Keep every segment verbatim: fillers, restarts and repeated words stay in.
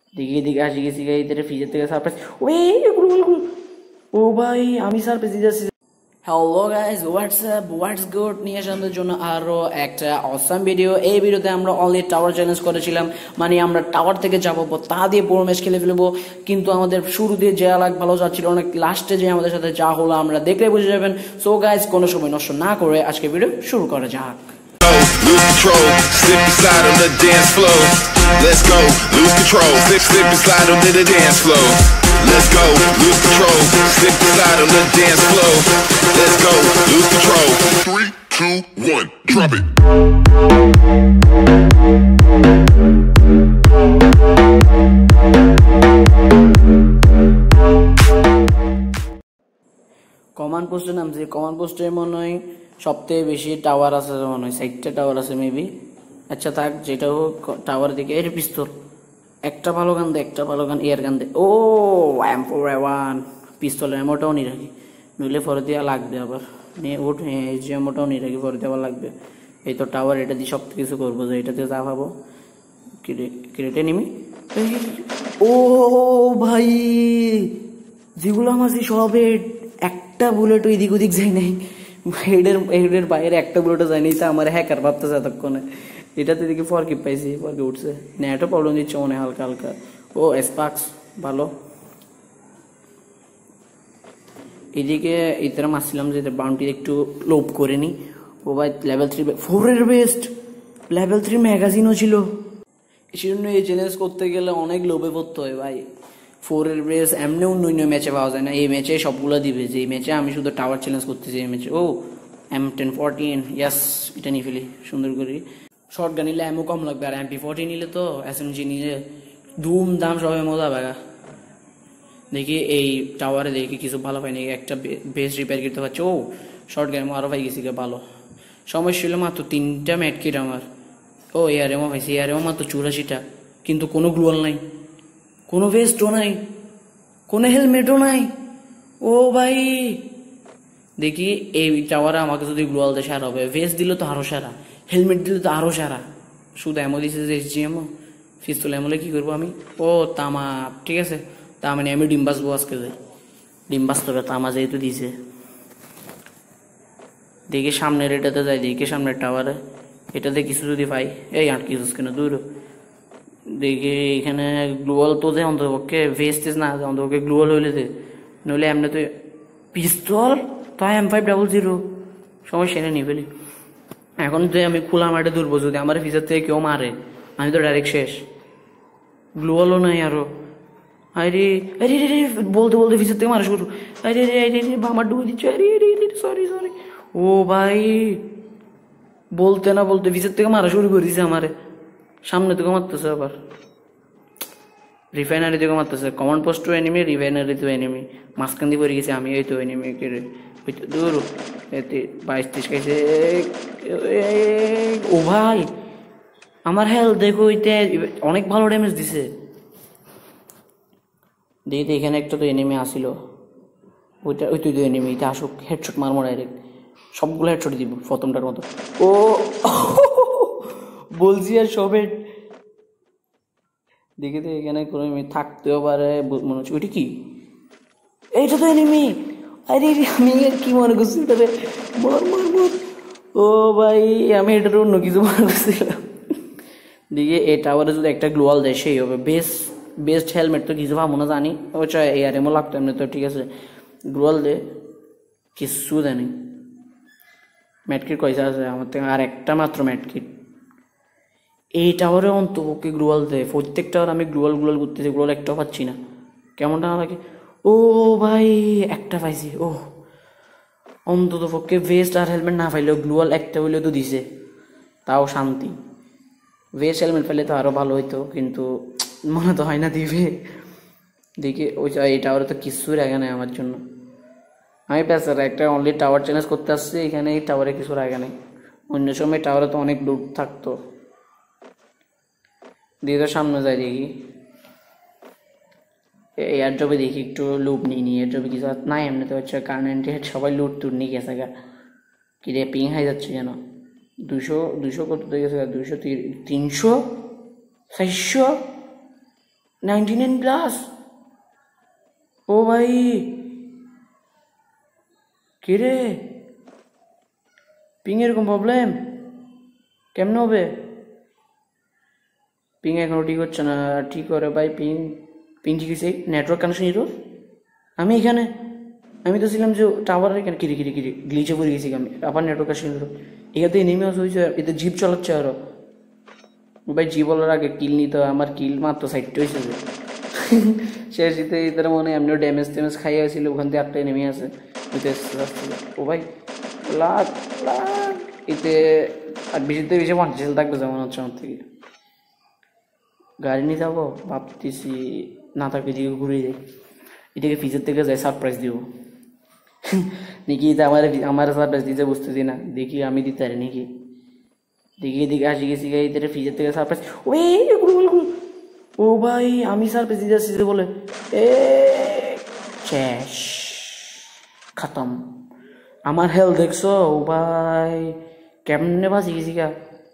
দেখি এদিকে আসি গেছি গাই তেরে ফ্রিজের থেকে সারপ্রাইজ। ওই ও ভাই আমি সারপ্রাইজ দিতে যাচ্ছি। Hello guys, WhatsApp what's good নিয়ে আসলাম আপনাদের জন্য আরও একটা অসাম ভিডিও। এই ভিডিওতে আমরা অনলি টাওয়ার চ্যালেঞ্জ করেছিলাম, মানে আমরা টাওয়ার থেকে যাবো তা দিয়ে পুরো ম্যাচ খেলে ফেলবো। কিন্তু আমাদের শুরু দিয়ে যে লাগ ভালো যাচ্ছিল, অনেক লাস্টে যে আমাদের সাথে যা হলো আমরা দেখলে বুঝে যাবেন। সো গাইস, কোনো সময় নষ্ট না করে আজকে ভিডিও শুরু করা যাক। Lose control, slip and slide on the dance floor. Let's go, lose control, slip, slip and slide on the dance floor. Let's go, lose control, slip and slide on the dance floor. Let's go, lose control. Three, two, one, drop it. Command পোস্টের নাম যে command পোস্টে মনে হয় সবথেকে বেশি tower আছে, মনে হয় সাইটটা টাওয়ার আছে মেবি। আচ্ছা থাক, যেটা হোক টাওয়ার দিকে। এর পিস্তল একটা ভালো গান দে, একটা ভালো গান এয়ার গান দে। ও এম ফোর ওয়ান পিস্তলের এমোটাও নিয়ে রাখি, নইলে পরে দেওয়া লাগবে আবার। নিয়ে ওঠ, হ্যাঁ এই যে এমোটাও নিয়ে রাখি, পরে দেওয়া লাগবে। এই তো টাওয়ার, এটা দিয়ে সব কিছু করবো, যে এটাতে যা পাবো কেটে নিমি। ও ভাই, যেগুলো আমার সব একটা বুলেটও এদিক ওদিক যায় নাই, হেডের হেডের বাইরে একটা বুলেটও যায় নাই। তা আমার হ্যাকার ভাবতেছে এতক্ষণে। এটাতে দেখি ফরকি পাইছি, ফরকি উঠছে, নেটও প্রবলেম দিচ্ছে মনে হয় হালকা হালকা। ও স্পার্কস ভালো। এদিকে ইতারা মারছিলাম যে বাউন্টি একটু লোভ করে নি। ও ভাই লেভেল থ্রি ফোরের বেস্ট, লেভেল থ্রি ম্যাগাজিনও ছিল। সেজন্য এই চ্যালেঞ্জ করতে গেলে অনেক লোভে পড়তে হয় ভাই। ফোরের বেস এমনি অন্য অন্য ম্যাচে পাওয়া যায় না, এই ম্যাচে সবগুলো দিবে। যে এই ম্যাচে আমি শুধু টাওয়ার চ্যালেঞ্জ করতেছি এই ম্যাচে। ও এম টেন ফোরটিন, ইয়াস এটা নিয়ে ফেলি সুন্দর করে। শর্ট গান নিলে এমও কম লাগবে, আর এমপি ফোরটি নিলে তো এস এম জি নিলে ধুম দাম সবাই মজা পাগা। দেখি এই টাওয়ারে দেখি কিছু ভালো পাইনি, একটা বেস রিপেয়ার করতে পারছে। ও শর্ট গান আরও পাই গেছি ভালো। সমস্যা ছিল মাত্র তিনটা ম্যাট কিট আমার। ও এয়ার এমও পাইছি, এয়ার এমও মাত্র চুরাশিটা, কিন্তু কোনো গ্লোয়াল নাই, কোনো ভেস্টও নাই, কোনো হেলমেটও নাই। ও ভাই দেখি এই টাওয়ারে আমাকে যদি গ্লোয়াল দেয় সারা হবে, ভেস্ট দিলে তো আরো সারা, হেলমেট দিলে তো আরো সারা। শুধু এমও দিচ্ছে যে এস জি এমও পিস্তল এমলে কি করবো আমি। ও তামা, ঠিক আছে তা মানে আমি ডিম বাসবো আজকে, যাই ডিম বাসতে হবে, তামা যেহেতু দিছে। দেখি সামনের এটাতে যাই, দেখি সামনের টাওয়ারে এটাতে কিছু যদি পাই। এই আট কিছু কেন দূর দেখি এখানে গ্লোয়াল তো যে অন্তপক্ষে ভেস্টেজ না, অন্তপক্ষে গ্লোয়াল হইলে যে, নইলে এমনি তো পিস্তল তাই এম ফাইভ ডাবল জিরো সমস্যা এনে নিয়ে ফেলি। এখন যে আমি খোলা মাঠে দূরবো, যদি আমার ফিচার থেকে কেউ মারে আমি তো ডাইরেক্ট শেষ। গ্লোয়ালও নাই আরো। আরে আরে রে বলতে বলতে ফিচার থেকে মারা শুরু। আরে রে আরে রে আমার ডুবে দিচ্ছে। আরে রে সরি সরি। ও ভাই বলতে না বলতে ফিচার থেকে মারা শুরু করে দিছে আমারে, সামনে থেকে মারতেছে আবার, রিফাইনারি থেকে মারতেছে। কমান্ড পোস্টও এনিমি, রিফাইনারিতেও এনিমি, মাঝখান দিয়ে পড়ে গেছে আমি। এই তো এনিমি ওই তো দূর এতে বাইশ ত্রিশ খাইছে। ও ভাই আমার হেলথ দেখো, ওইতে অনেক ভালো ড্যামেজ দিছে। দেখি এখানে একটা তো এনিমি আসিল, ওইটা ওই তুই তো এনিমি, এটা আসুক হেডশট মারমো ডাইরেক্ট, সবগুলো হেডশট দিব প্রথমটার মতো। ও বলছি আর সবে দেখি তো এখানে কোনো থাকতেও পারে মনে হচ্ছে। ওইটা কি? এইটা তো এনিমি। আরে আমি কি মনে করছি ওটাতে মর মর মর। ও ভাই আমি এটার অন্য কিছু মনে করছিলাম। দেখি এই টাওয়ারে যদি একটা গ্লোয়াল দেয় সেই হবে বেস্ট। বেস্ট হেলমেট তো কিছু ভাবো না জানি, ও চাই এয়ার এমও লাগতো এমনি তো, ঠিক আছে গ্লোয়াল দে কিছু জানি। ম্যাটকিট কয়সা আছে আমার থেকে? আর একটা মাত্র ম্যাটকিট। এই টাওয়ারে অন্তপক্ষে গ্লোয়াল দেয়, প্রত্যেক টাওয়ার আমি গ্লোয়াল গ্লোয়াল করতেছি, গ্লোয়াল একটাও পাচ্ছি না, কেমনটা লাগে। ও ভাই একটা পাইছি। ও অন্তত পক্ষে ভেস্ট আর হেলমেট না পাইলেও গ্লোয়াল একটা হইলেও তো দিছে, তাও শান্তি। ভেস্ট হেলমেট পাইলে তো আরও ভালো হইতো, কিন্তু মনে তো হয় না দিবে। দেখি ওই এই টাওয়ারে তো কিছুই রাখে নাই আমার জন্য। আমি পেছার একটা অনলি টাওয়ার চ্যালেঞ্জ করতে আসছি, এখানে এই টাওয়ারে কিছু রাখে নাই। অন্য সময় টাওয়ারে তো অনেক লুট থাকতো। দিয়ে তো সামনে যাই দেখি এয়ার ড্রপে, দেখি একটু লুট নিই নি। এয়ার ড্রপে কিছু নাই এমনি তো হচ্ছে, কারণ সবাই লুট টুট নিয়ে গেছে গা। কি রে পিং হাই যাচ্ছে কেন? দুশো দুশো কত গেছে? দুশো তিনশো চারশো নাইনটি নাইন প্লাস। ও ভাই কে রে, পিং এরকম প্রবলেম কেমন হবে? পিং এখনো ঠিক হচ্ছে না, ঠিক করে ভাই। পিং পিং ঠিক আছে, নেটওয়ার্ক কানেকশন ইরো। আমি এখানে, আমি তো ছিলাম যে টাওয়ারের এখানে, কিরে কিরে কিরে গ্লিচে পড়ে গেছি আমি। আবার নেটওয়ার্ক কানেকশন ইরো, এখানে নেমে আসা হয়েছে, এতে জিপ চালাচ্ছে আরো। ভাই জি বলার আগে কিল নিতে হয়, আমার কিল মাত্র সাইডটা হয়েছে যে শেষ শীতে এদের মনে এমনিও ড্যামেজ ট্যামেজ খাইয়ে আসছিল, ওখান থেকে একটাই নেমে আসে। ও ভাই লাখ লাখ এতে আর বেশিতে বেশি পঞ্চাশ থাকবে যেমন হচ্ছে আমার থেকে। গাড়ি নিয়ে যাবো ভাবতেছি, না থাকবে এদিকে ঘুরে যাই, এটাকে ফিজের থেকে যাই সারপ্রাইজ দিব দেখি আমার আমার সারপ্রাইজ দিতে বুঝতেছি না, দেখি আমি দিতে পারি নাকি। দেখি এদিকে আসি গেছি গাই ফ্রিজের থেকে সারপ্রাইজ। ওই ও ভাই আমি সারপ্রাইজ দিতে আসছি বলে এ শেষ খতম। আমার হেলথ দেখছো ও ভাই কেমনে বাঁচি গেছি গা।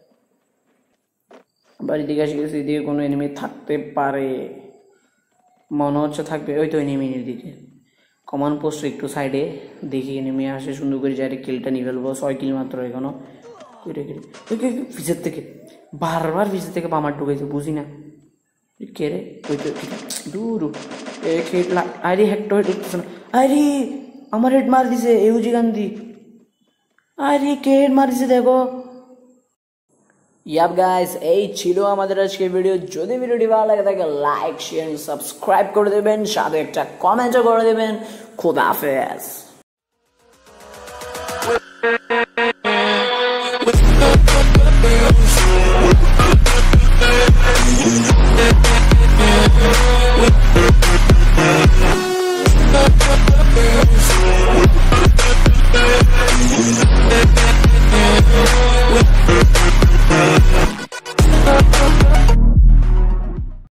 বাড়ি দিকে আসি গেছি, এদিকে কোনো এনিমি থাকতে পারে মনে হচ্ছে, থাকবে ওই তো এনিমির দিকে কমান পোস্ট একটু সাইডে। দেখি এনিমি আসে সুন্দর করে যাই কিলটা নিয়ে ফেলবো, ছয় কিল মাত্র এখনো। ফিজের থেকে বারবার ফিজের থেকে বামার ঢুকেছে, বুঝি না কে রে। ওই তো দূর আরে হেডটা হেড উঠতেছে না। আরে আমার হেড মার দিছে ইউজি গান্ধী। আরে কে হেড মার দিছে দেখো। ইয়াপ গাইস, এই ছিল আমাদের আজকের ভিডিও। যদি ভিডিওটি ভালো লাগে থাকে লাইক শেয়ার সাবস্ক্রাইব করে দেবেন, সাথে একটা কমেন্টও করে দেবেন। খোদা হাফেজ।